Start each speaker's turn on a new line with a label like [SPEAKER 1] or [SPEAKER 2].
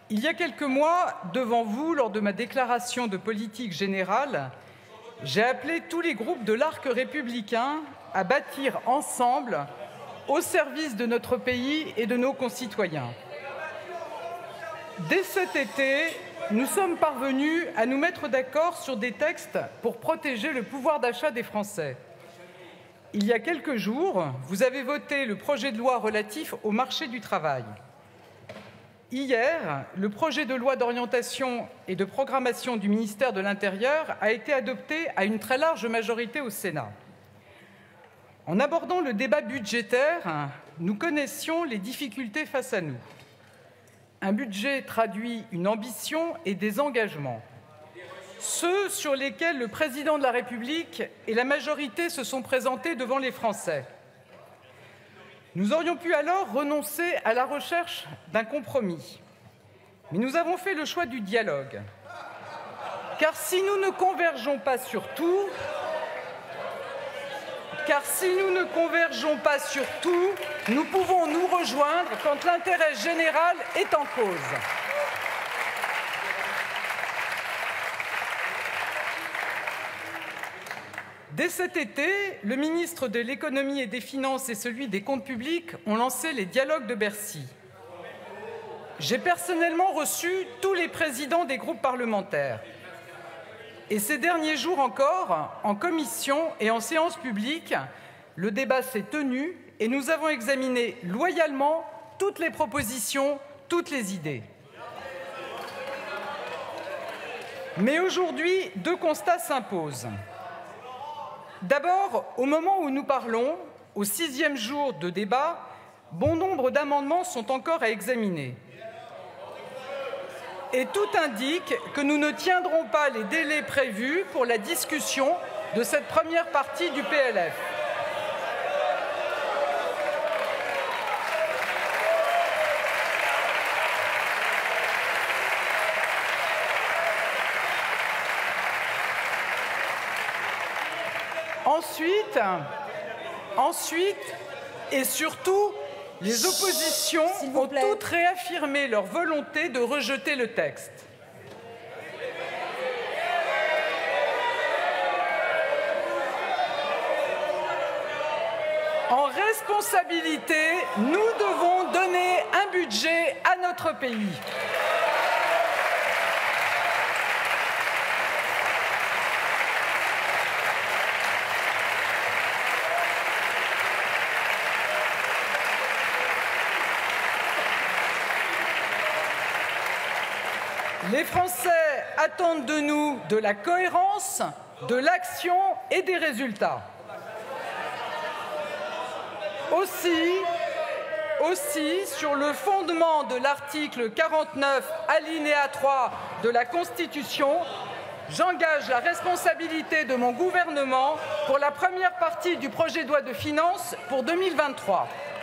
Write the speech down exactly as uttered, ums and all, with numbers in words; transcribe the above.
[SPEAKER 1] Il y a quelques mois, devant vous, lors de ma déclaration de politique générale, j'ai appelé tous les groupes de l'arc républicain à bâtir ensemble au service de notre pays et de nos concitoyens. Dès cet été, nous sommes parvenus à nous mettre d'accord sur des textes pour protéger le pouvoir d'achat des Français. Il y a quelques jours, vous avez voté le projet de loi relatif au marché du travail. Hier, le projet de loi d'orientation et de programmation du ministère de l'Intérieur a été adopté à une très large majorité au Sénat. En abordant le débat budgétaire, nous connaissions les difficultés face à nous. Un budget traduit une ambition et des engagements, ceux sur lesquels le Président de la République et la majorité se sont présentés devant les Français. Nous aurions pu alors renoncer à la recherche d'un compromis. Mais nous avons fait le choix du dialogue. Car si nous ne convergeons pas sur tout, car si nous ne convergeons pas sur tout, nous pouvons nous rejoindre quand l'intérêt général est en cause. Dès cet été, le ministre de l'Économie et des Finances et celui des Comptes publics ont lancé les dialogues de Bercy. J'ai personnellement reçu tous les présidents des groupes parlementaires. Et ces derniers jours encore, en commission et en séance publique, le débat s'est tenu et nous avons examiné loyalement toutes les propositions, toutes les idées. Mais aujourd'hui, deux constats s'imposent. D'abord, au moment où nous parlons, au sixième jour de débat, bon nombre d'amendements sont encore à examiner. Et tout indique que nous ne tiendrons pas les délais prévus pour la discussion de cette première partie du P L F. Ensuite, ensuite et surtout, les oppositions ont toutes réaffirmé leur volonté de rejeter le texte. En responsabilité, nous devons donner un budget à notre pays. Les Français attendent de nous de la cohérence, de l'action et des résultats. Aussi, aussi, sur le fondement de l'article quarante-neuf, alinéa trois de la Constitution, j'engage la responsabilité de mon gouvernement pour la première partie du projet de loi de finances pour deux mille vingt-trois.